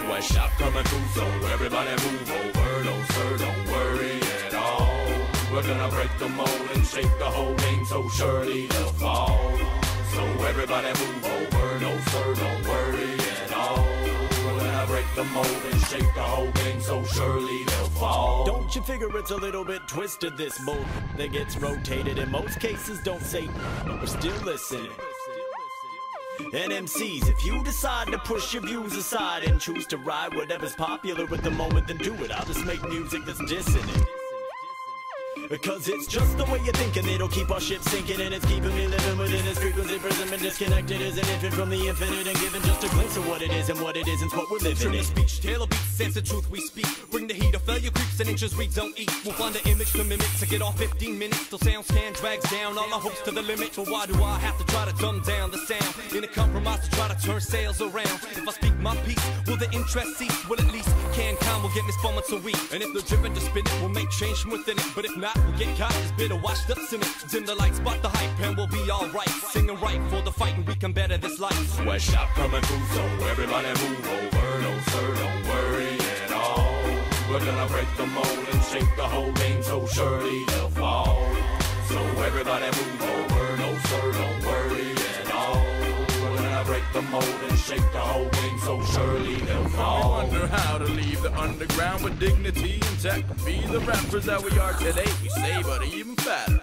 Sweatshop coming through, so everybody move over. No sir, don't worry at all. We're gonna break the mold and shake the whole game, so surely they'll fall. So everybody move over. No sir, don't worry at all. We're gonna break the mold and shake the whole game, so surely they'll fall. Don't you figure it's a little bit twisted, this mold that gets rotated? In most cases don't say, but we're still listening. And MCs, if you decide to push your views aside and choose to ride whatever's popular at the moment, then do it. I'll just make music that's dissonant. Because it's just the way you think, and it'll keep our ship sinking, and it's keeping me living within this frequency prism and disconnected as an infant from the infinite, and giving just a glimpse of what it is and what it isn't what we're living in. Speech, tailor beats, sense the truth we speak. Bring the heat, or failure creeps and inches we don't eat. We'll find an image to mimic to get off 15 minutes till sound scan drags down all our hopes to the limit. But why do I have to try to dumb down the sound in a compromise to try to turn sales around? If I speak my piece, will the interest cease? Well, at least CanCon will get me spun once a week. And if they're driven to spin it, we'll make change from within it. But if not, we'll get caught as bitter washed up cynic. Dim the lights, spot the hype, and we'll be alright. Singing right for the fight, and we can better this life. Sweatshop coming through, so everybody move over. No sir, don't worry at all. We're gonna break the mold and shake the whole game, so surely they'll fall. So everybody move over. No sir, don't worry at all. We're gonna break the mold and shake the whole game, so surely they'll fall. I wonder how to leave the underground with dignity intact. Be the rappers that we are today, we say, but even fatter.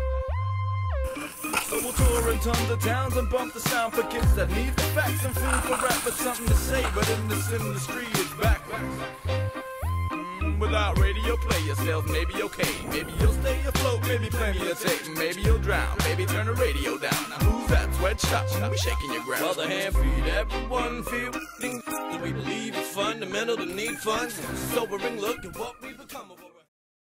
So we'll tour in tons of towns and bump the sound for kids that need the facts and food for rap, but something to say. But in this industry, it's backwards. Without radio play, your sales may be okay. Maybe you'll stay afloat, maybe plenty of tape. Maybe you'll drown, maybe turn the radio down. Now who's that? Sweatshop, when we shaking your ground. Well, the hand feed, everyone feel things that we believe it's fundamental to need funds. Sobering look at what we become.